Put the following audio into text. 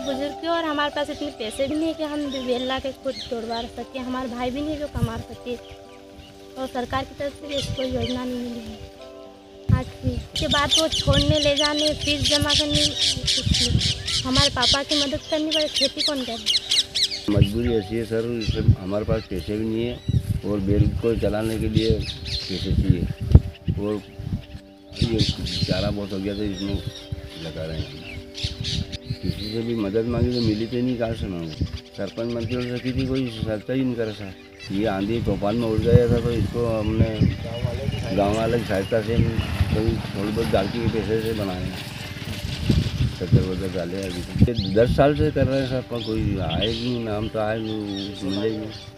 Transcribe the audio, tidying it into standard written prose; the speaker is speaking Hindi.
बुजुर्ग की और हमारे पास इतने पैसे भी नहीं है कि हम बेल के खुद तोड़वा सकें। हमारे भाई भी नहीं है जो कमा सके और सरकार की तरफ से इसको योजना नहीं मिली है। हाँ ठीक, उसके बाद वो छोड़ने ले जाने फीस जमा करने हमारे पापा की मदद करनी पड़े, खेती कौन करे। मजबूरी ऐसी है सर, हमारे पास पैसे भी नहीं है और बेल को चलाने के लिए पैसे चाहिए और ये चारा बहुत हो गया तो इसमें लगा रहे हैं। किसी से भी मदद मांगी तो मिली तो नहीं, कहाँ से मांगो। सरपंच मंत्री से की थी, कोई सहायता ही नहीं कर रहा। ये आंधी तूफान में उड़ गया था तो इसको हमने गाँव वाले की सहायता से कभी थोड़ी बहुत डालती के पैसे से बनाए, चक्कर वगैरह डाले। अभी 10 साल से कर रहे हैं सर, पर कोई आए नहीं, नाम तो आए मिले नहीं।